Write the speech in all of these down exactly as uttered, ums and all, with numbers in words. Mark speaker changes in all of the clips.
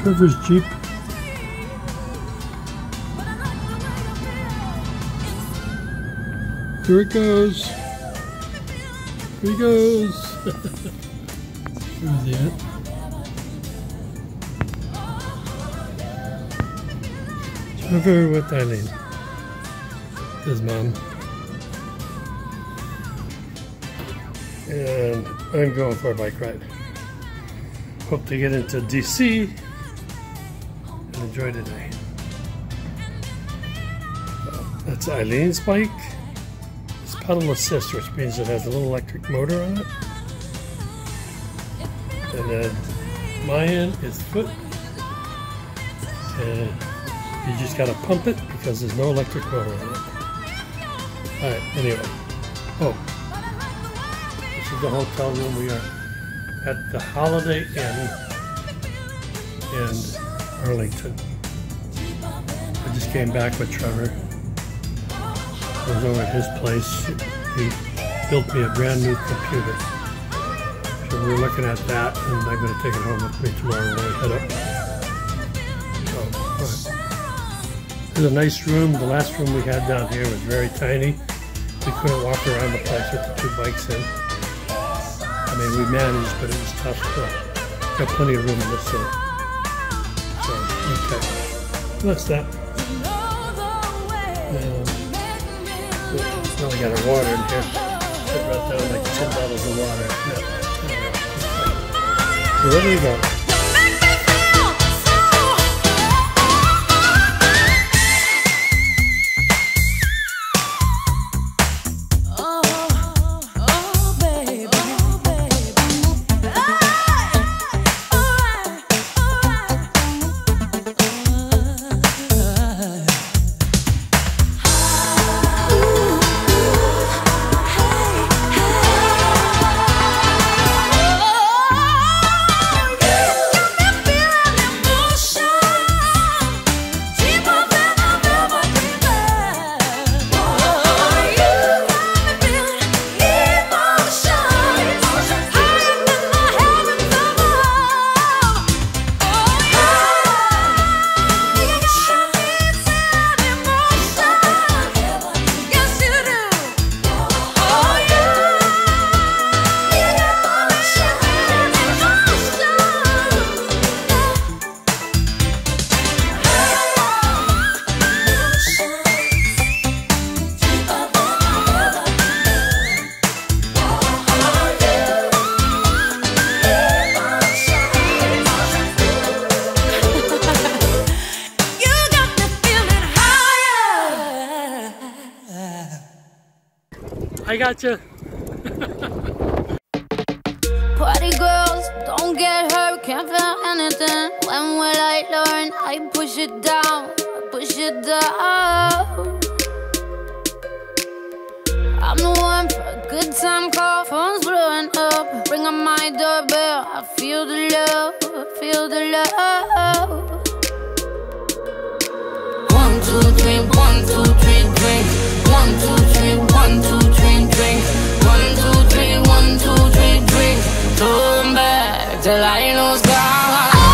Speaker 1: Trevor's Jeep. Here it goes. Here he goes. There's the end. Trevor with Eileen, his mom. And I'm going for a bike ride. Hope to get into D C and enjoy the day. That's Eileen's bike. It's pedal assist, which means it has a little electric motor on it. And then my end is foot. And you just gotta pump it because there's no electric motor on it. Alright, anyway. Oh. This is the hotel room. We are at the Holiday Inn in Arlington. I just came back with Trevor. I was over at his place. He built me a brand new computer. So we're looking at that, and I'm going to take it home with me tomorrow when I head up. So, right. This is a nice room. The last room we had down here was very tiny. We couldn't walk around the place with the two bikes in. I mean, we managed, but it was tough. To, got plenty of room in this room. So, okay. That's that. Um, now we got our water in here. Put right down like ten bottles of water. Yeah. So ready to go. I got you.
Speaker 2: Party girls, don't get hurt, can't feel anything. When will I learn? I push it down, I push it down. I'm the one for a good time call, phone's blowing up. Ring on my doorbell, I feel the love, I feel the love. One, two, three, one, two, three, drink. One, two, three, one, two, three, drink. One, two, three, one, two, three, drink. Turn back till I lose God.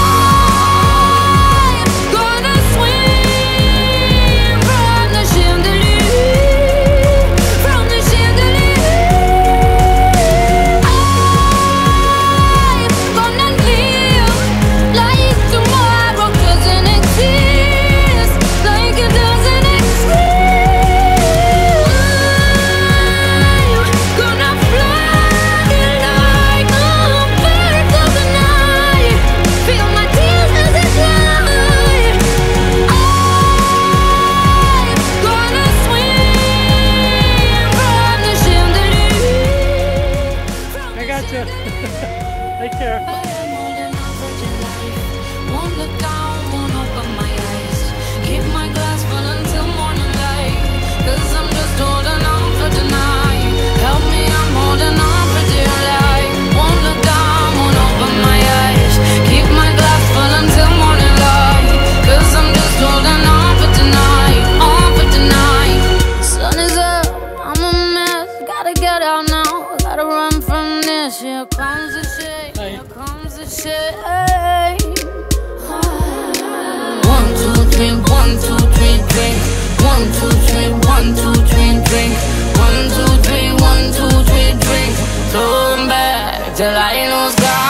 Speaker 1: Take care.
Speaker 2: Won't look down, won't open my eyes. Keep my glass full until morning light. Cause I'm just holding on for tonight. Help me, I'm holding on for dear life. Won't look down, won't open my eyes. Keep my glass full until morning light. Cause I'm just holding on for tonight. On for tonight. Sun is up, I'm a mess. Gotta get out now, gotta run from this. Here comes the shit. Here comes the shit. three, one, two, three, drink. One, two, three, one, two, three, drink. One, two, three, one, two, three, drink. Throw 'em back till I lose God.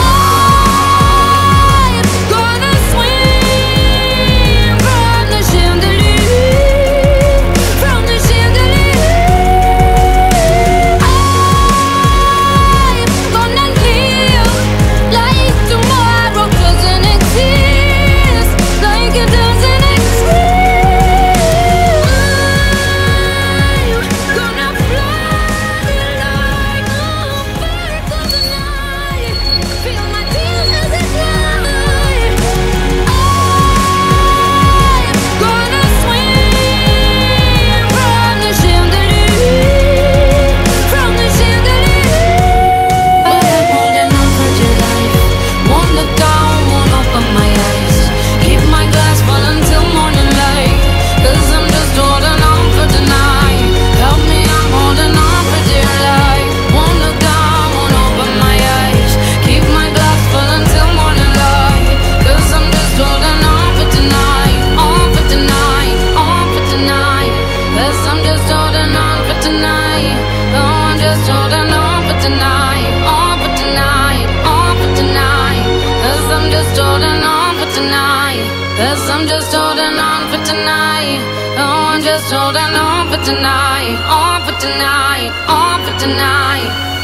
Speaker 2: Cause I'm just holding on for tonight. Oh, I'm just holding on for tonight. On for tonight. On for tonight.